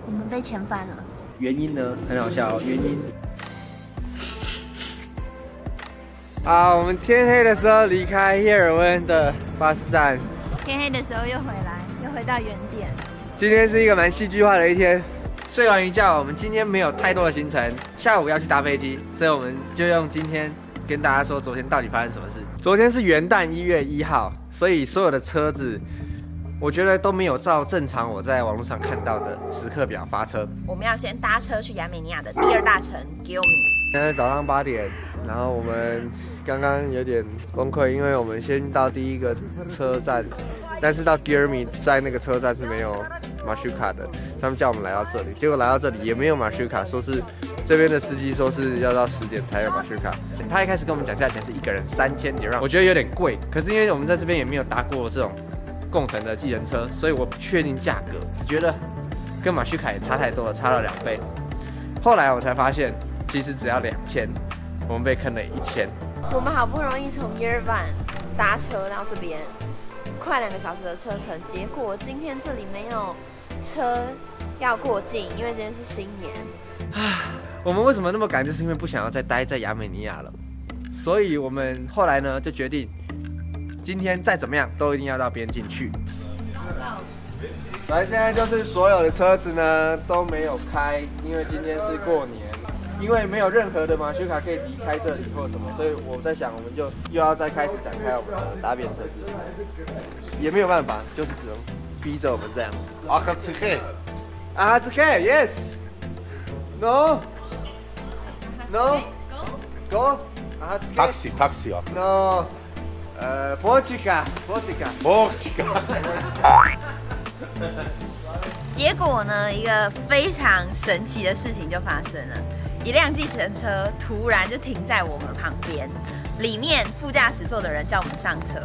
我们被遣返了。 原因呢，很好笑哦，原因。啊，我们天黑的时候离开耶尔温的巴士站， 天黑的时候又回来，又回到原点。 今天是一个蛮戏剧化的一天。睡完一觉，我们今天没有太多的行程，下午要去搭飞机，所以我们就用今天跟大家说昨天到底发生什么事。昨天是元旦1月1号，所以所有的车子，我觉得都没有照正常我在网络上看到的时刻表发车。 我们要先搭车去亚美尼亚的第2大城 Gyumri。 现在早上8点，然后我们刚刚有点崩溃，因为我们先到第一个车站，但是到 Gyumri 在那个车站是没有马修卡的，他们叫我们来到这里，结果来到这里也没有马修卡，说是这边的司机说是要到10点才有马修卡。他一开始跟我们讲价钱是一个人3000里让，我觉得有点贵，可是因为我们在这边也没有搭过这种共乘的计程车，所以我不确定价格，只觉得跟马修卡也差太多了，差了2倍。后来我才发现，其实只要2000，我们被坑了1000。 我们好不容易从耶尔万搭车到这边，快2个小时的车程，结果今天这里没有车要过境，因为今天是新年。 我们为什么那么赶？就是因为不想要再待在亚美尼亚了，所以我们后来呢就决定，今天再怎么样都一定要到边境去。来，现在就是所有的车子呢都没有开，因为今天是过年，因为没有任何的马修卡可以离开这里或什么，所以我在想，我们就又要再开始展开我们的搭便车之路，也没有办法，就是只能逼着我们这样子。Ahazke yes no no go Taxi啊 no Portica 结果呢，一个非常神奇的事情就发生了，一辆计程车突然就停在我们旁边，里面副驾驶座的人叫我们上车。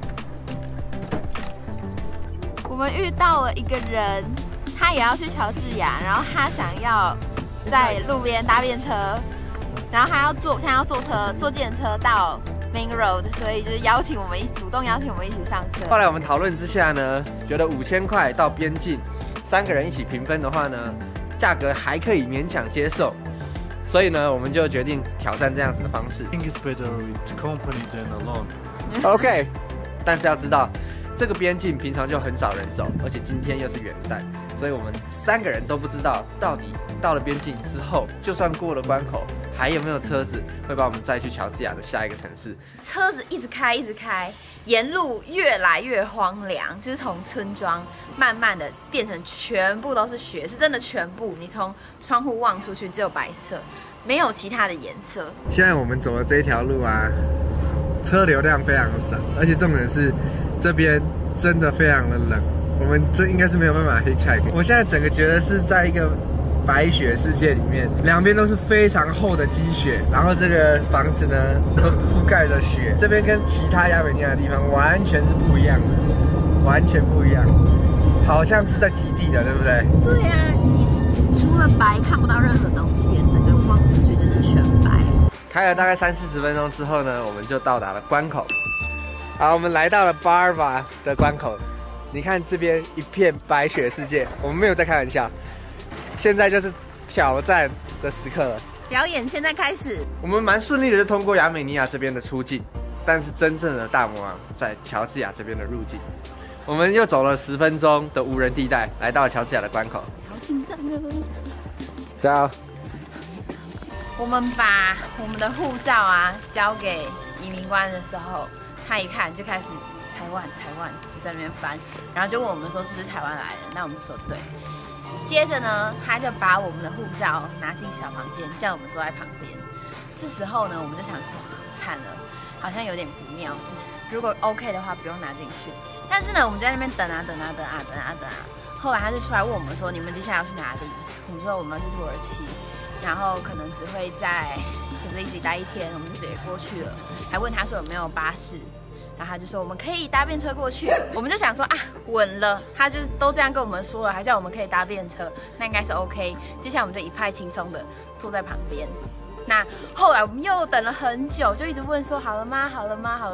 我们遇到了一个人，他也要去乔治亚，然后他想要在路边搭便车，然后他现在要坐计程车到 Main Road， 所以就是主动邀请我们一起上车。 后来我们讨论之下呢，觉得5000块到边境，3个人一起平分的话呢，价格还可以勉强接受，所以呢，我们就决定挑战这样子的方式。 I think it's better with company than alone. OK， 但是要知道，这个边境平常就很少人走，而且今天又是元旦，所以我们3个人都不知道到底到了边境之后，就算过了关口，还有没有车子会把我们载去乔治亚的下一个城市。 车子一直开，沿路越来越荒凉，就是从村庄慢慢的变成全部都是雪，是真的全部。你从窗户望出去只有白色，没有其他的颜色。 现在我们走的这一条路啊，车流量非常的少，而且重点是这边真的非常的冷，我们这应该是没有办法 hitchhike。我现在整个觉得是在一个白雪世界里面，两边都是非常厚的积雪，然后这个房子呢都覆盖着雪，这边跟其他亚美尼亚的地方完全是不一样的，完全不一样，好像是在极地的，对不对？ 对啊，你除了白看不到任何东西，整个望出去就是全白。 开了大概30-40分钟之后呢，我们就到达了关口。好，我们来到了巴尔瓦的关口，你看这边一片白雪世界，我们没有在开玩笑。现在就是挑战的时刻了， 表演现在开始。 我们蛮顺利的就通过亚美尼亚这边的出境，但是真正的大魔王在乔治亚这边的入境。我们又走了10分钟的无人地带，来到了乔治亚的关口。 好紧张啊！ 加油！ 我们把我们的护照啊交给移民官的时候，他一看就开始台湾，就在那边翻，然后就问我们说是不是台湾来的，那我们就说对。接着呢，他就把我们的护照拿进小房间，叫我们坐在旁边。这时候呢，我们就想说，惨了，好像有点不妙，如果 OK 的话，不用拿进去。但是呢，我们在那边等啊，后来他就出来问我们说，你们接下来要去哪里？我们说我们要去土耳其，然后可能只会在可是一直待1天，我们就直接过去了。还问他说有没有巴士。然后他就说我们可以搭便车过去，我们就想说啊稳了，他就都这样跟我们说了，还叫我们可以搭便车，那应该是 OK。接下来我们就一派轻松的坐在旁边。那后来我们又等了很久，就一直问说好了吗？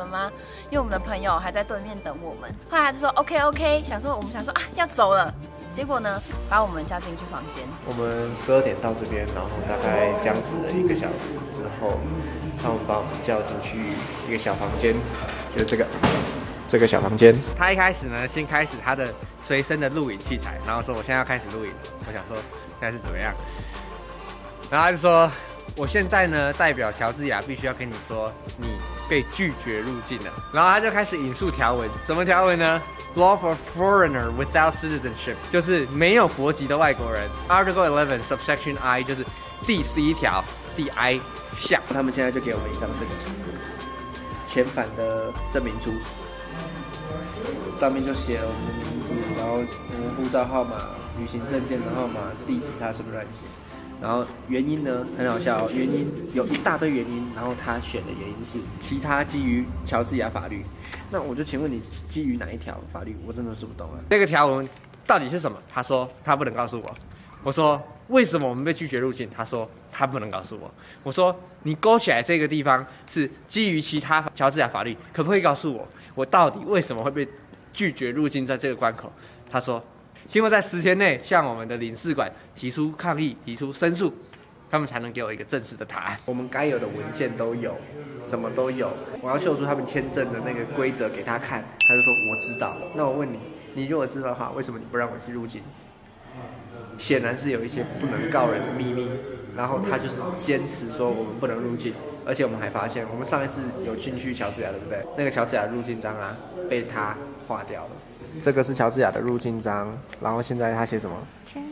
因为我们的朋友还在对面等我们。后来他就说 OK， 我们想说啊要走了， 结果呢，把我们叫进去房间。 我们12点到这边，然后大概僵持了1个小时之后，他们把我们叫进去一个小房间，就是这个小房间。他一开始呢，先开始他的随身的录影器材，然后说我现在要开始录影。我想说现在是怎么样？然后他就说我现在呢代表乔治亚必须要跟你说，你被拒绝入境了。然后他就开始引述条文，什么条文呢？Law for foreigner without citizenship， 就是没有国籍的外国人。Article 11 subsection I 就是第11条第 I 项。他们现在就给我们一张这个遣返的证明书，上面就写了我们的名字，然后我们护照号码、旅行证件的号码、地址，他是不是乱写？然后原因呢很好笑哦，原因有一大堆原因，然后他选的原因是其他基于乔治亚法律。那我就请问你基于哪一条法律？我真的是不懂了。这个条文到底是什么？他说他不能告诉我。我说为什么我们被拒绝入境？他说他不能告诉我。我说你勾起来这个地方是基于其他乔治亚法律，可不可以告诉我，我到底为什么会被拒绝入境在这个关口？他说希望在10天内向我们的领事馆提出抗议、提出申诉，他们才能给我一个正式的答案。我们该有的文件都有，什么都有。我要秀出他们签证的那个规则给他看，他就说我知道。那我问你，你如果知道的话，为什么你不让我入境？显然是有一些不能告人的秘密，然后他就是坚持说我们不能入境。而且我们还发现，我们上一次有进去乔治亚，对不对？那个乔治亚入境章啊，被他划掉了。这个是乔治亚的入境章，然后现在他写什么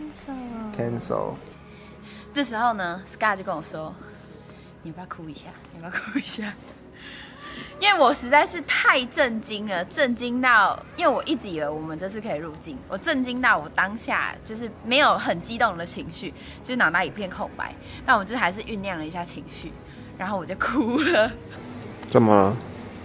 ？Cancel。 这时候呢 ，Scar 就跟我说：“你要不要哭一下？你要不要哭一下？”因为我实在是太震惊了，震惊到，因为我一直以为我们这次可以入境，我震惊到我当下就是没有很激动的情绪，就是脑袋一片空白。但我就还是酝酿了一下情绪，然后我就哭了。 怎么了？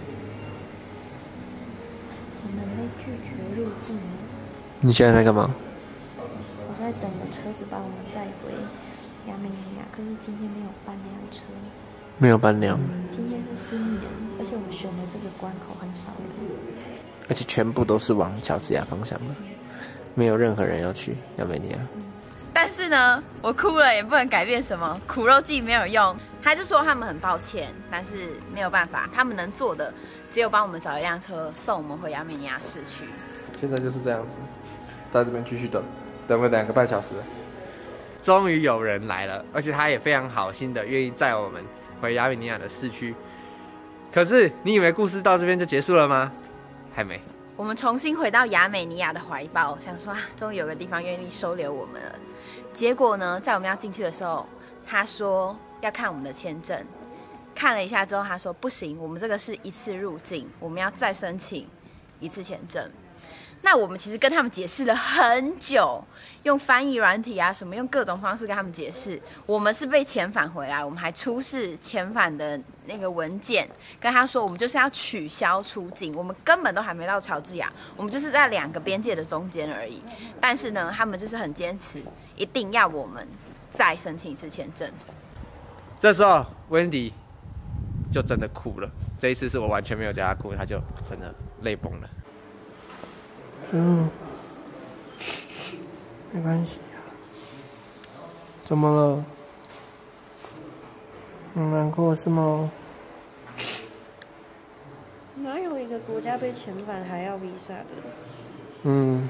我们被拒绝入境了。 你现在在干嘛？ 我在等我车子把我们载回亚美尼亚，可是今天没有半辆车。 没有搬辆。 今天是新年，而且我们选的这个关口很少人， 而且全部都是往乔治亚方向的，没有任何人要去亚美尼亚。 但是呢，我哭了也不能改变什么，苦肉计没有用。他就说他们很抱歉，但是没有办法，他们能做的只有帮我们找一辆车送我们回亚美尼亚市区。 现在就是这样子，在这边继续等了2个半小时，终于有人来了，而且他也非常好心的愿意载我们回亚美尼亚的市区。可是你以为故事到这边就结束了吗？还没。 我们重新回到亚美尼亚的怀抱，想说终于有个地方愿意收留我们了。结果呢，在我们要进去的时候，他说要看我们的签证，看了一下之后，他说不行，我们这个是一次入境，我们要再申请一次签证。那我们其实跟他们解释了很久，用翻译软体啊什么，用各种方式跟他们解释，我们是被遣返回来，我们还出示遣返的那个文件，跟他说我们就是要取消出境，我们根本都还没到乔治亚，我们就是在2个边界的中间而已。但是呢，他们就是很坚持，一定要我们再申请一次签证。 这时候 Wendy 就真的哭了，这一次是我完全没有叫她哭，她就真的泪崩了。没关系啊，怎么了？你难过是吗？ 哪有一个国家被遣返还要 visa 的？ 嗯。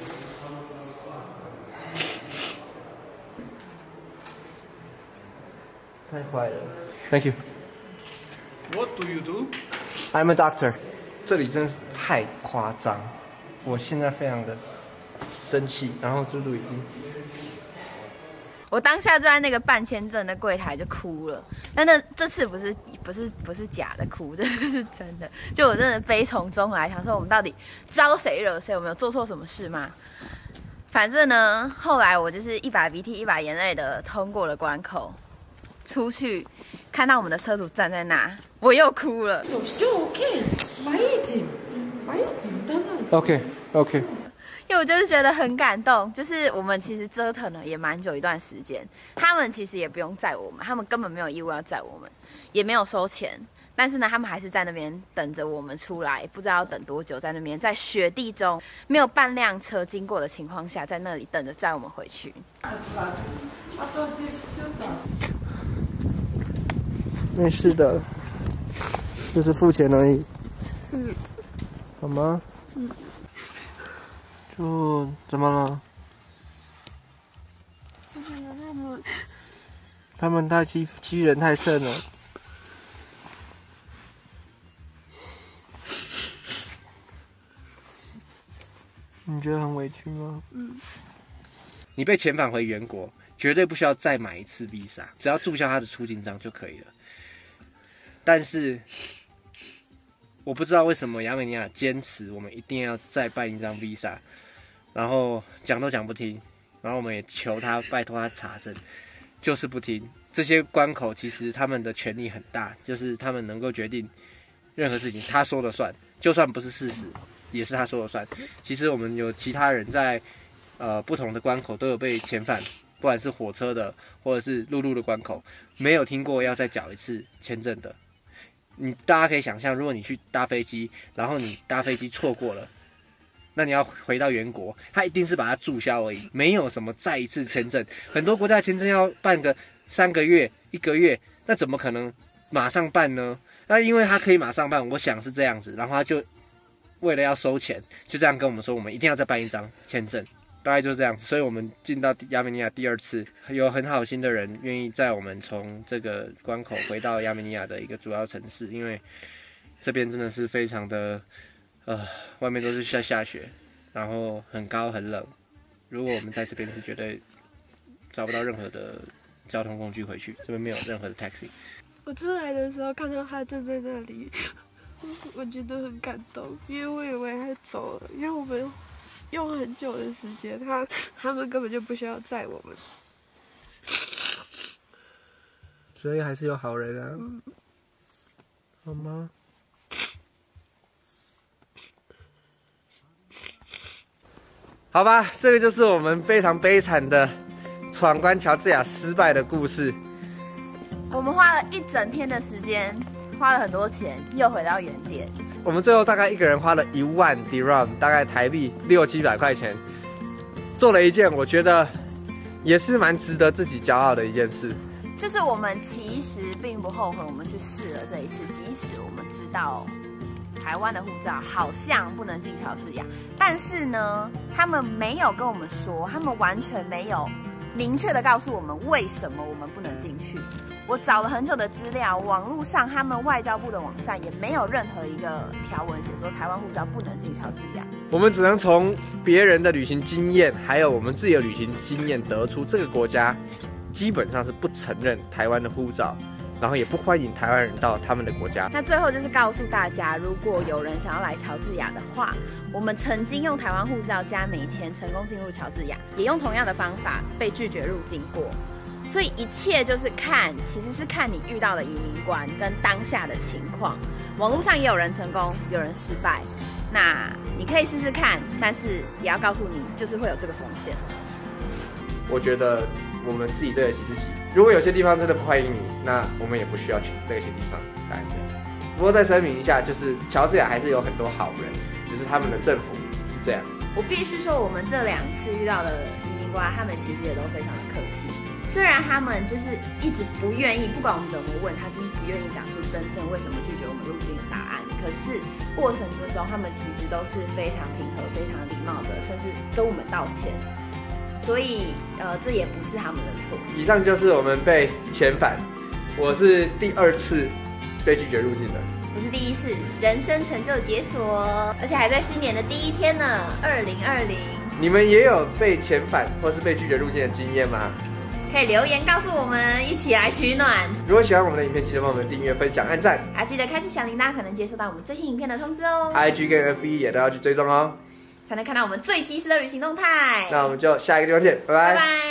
太坏了。Thank you. What do you do? I'm a doctor. 这里真是太夸张。我现在非常的生气，然后猪猪已经， 我当下就在那个办签证的柜台就哭了，但这次不是假的哭，这次是真的，就我真的悲从中来，想说我们到底招谁惹谁，我们有做错什么事吗？反正呢，后来我就是一把鼻涕一把眼泪的通过了关口，出去看到我们的车主站在那，我又哭了。 OK， 因为我就是觉得很感动，就是我们其实折腾了也蛮久一段时间，他们其实也不用载我们，他们根本没有义务要载我们，也没有收钱， 但是呢，他们还是在那边等着我们出来，不知道要等多久，在那边在雪地中没有半辆车经过的情况下，在那里等着载我们回去。 没事的，就是付钱而已。好吗？就怎么了？我觉得他们太欺人太甚了。你觉得很委屈吗？ 你被遣返回原国，绝对不需要再买一次 visa， 只要注销他的出境章就可以了。但是我不知道为什么亚美尼亚坚持我们一定要再办一张 visa， 然后讲都讲不听，然后我们也求他拜托他查证，就是不听。这些关口其实他们的权力很大，就是他们能够决定任何事情，他说了算，就算不是事实，也是他说了算。其实我们有其他人在不同的关口都有被遣返，不管是火车的或者是陆路的关口，没有听过要再缴一次签证的。大家可以想象，如果你去搭飞机，然后你搭飞机错过了，那你要回到原国，他一定是把它注销而已，没有什么再一次签证。很多国家的签证要办个3个月、1个月，那怎么可能马上办呢？那因为他可以马上办，我想是这样子，然后他就为了要收钱，就这样跟我们说，我们一定要再办一张签证。大概就是这样子，所以我们进到亚美尼亚第2次，有很好心的人愿意载我们从这个关口回到亚美尼亚的一个主要城市，因为这边真的是非常的，外面都是下雪，然后很高很冷。如果我们在这边是绝对找不到任何的交通工具回去，这边没有任何的 taxi。 我出来的时候看到他站在那里，我觉得很感动，因为我以为他走了，因为我们用很久的时间，他们根本就不需要载我们， 所以还是有好人啊，好吗？ 好吧，这个就是我们非常悲惨的闯关乔治亚失败的故事。 我们花了一整天的时间，花了很多钱，又回到原点。 我们最后大概一个人花了1万 dirham， 大概台币600-700块钱，做了一件我觉得也是蛮值得自己骄傲的一件事。 就是我们其实并不后悔我们去试了这一次，即使我们知道台湾的护照好像不能进乔治亚，但是呢，他们没有跟我们说，他们完全没有明确的告诉我们为什么我们不能进去。我找了很久的资料，网络上他们外交部的网站也没有任何一个条文写说台湾护照不能进乔治亚。 我们只能从别人的旅行经验，还有我们自己的旅行经验得出，这个国家基本上是不承认台湾的护照，然后也不欢迎台湾人到他们的国家。 那最后就是告诉大家，如果有人想要来乔治亚的话，我们曾经用台湾护照加美签成功进入乔治亚，也用同样的方法被拒绝入境过。所以一切就是其实是看你遇到的移民官跟当下的情况。网络上也有人成功，有人失败。那你可以试试看，但是也要告诉你，就是会有这个风险。 我觉得我们自己对得起自己。如果有些地方真的不欢迎你，那我们也不需要去那些地方，大概是这样。不过再声明一下，就是乔治亚还是有很多好人，只是他们的政府是这样子。 我必须说，我们这2次遇到的移民官，他们其实也都非常的客气。虽然他们就是一直不愿意，不管我们怎么问，他第一不愿意讲出真正为什么拒绝我们入境的答案。可是过程之中，他们其实都是非常平和、非常礼貌的，甚至跟我们道歉。所以这也不是他们的错。 以上就是我们被遣返，我是第2次被拒绝入境的。 我是第1次，人生成就解锁，而且还在新年的第1天呢，2020。 你们也有被遣返或是被拒绝入境的经验吗？ 可以留言告诉我们，一起来取暖。 如果喜欢我们的影片，记得帮我们订阅、分享、按赞， 还记得开启小铃铛，才能接收到我们最新影片的通知哦。 IG 跟 FB 也都要去追踪哦， 才能看到我们最及时的旅行动态。 那我们就下一个地方见，拜拜。 拜拜。